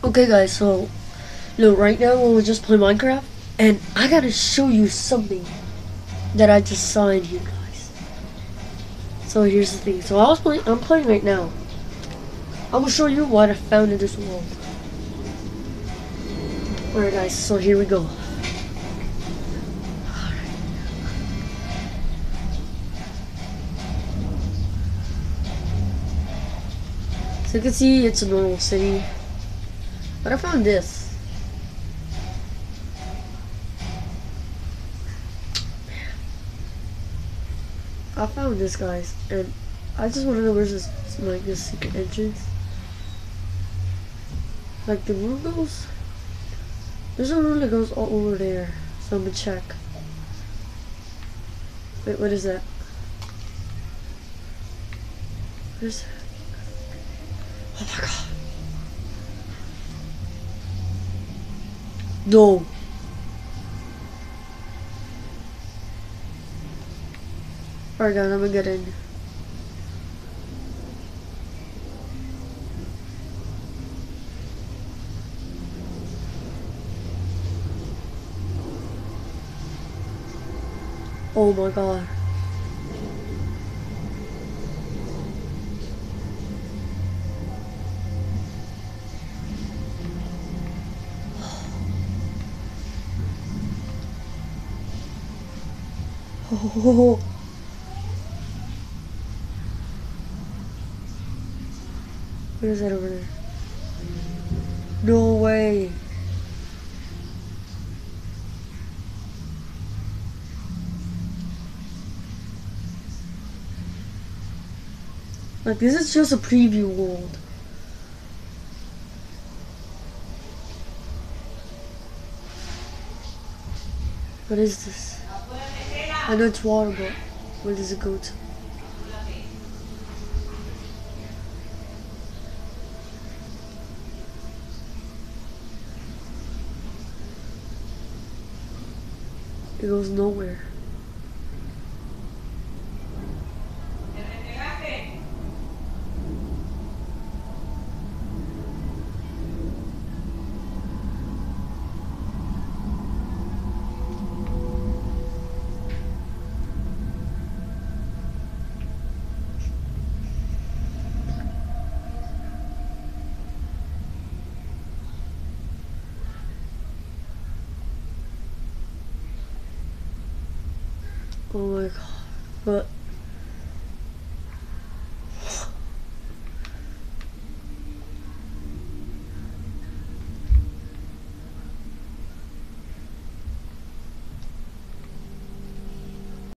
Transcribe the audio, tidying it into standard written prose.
Okay, guys, so look, right now we'll just play Minecraft, and I gotta show you something that I just saw in here, guys. So here's the thing. So I'm playing right now. I'm gonna show you what I found in this world. Alright, guys, so here we go. So you can see it's a normal city, but I found this. I found this, guys, and I just want to know where's this, like, this secret entrance. Like, the room goes. There's a room that goes all over there, so I'm gonna check. Wait, what is that? What is that? Oh my god. No. Alright, guys, I'm gonna get in. Oh my god. Oh. What is that over there? No way. Like, this is just a preview world. What is this? I know it's water, but where does it go to? It goes nowhere. Oh my god. But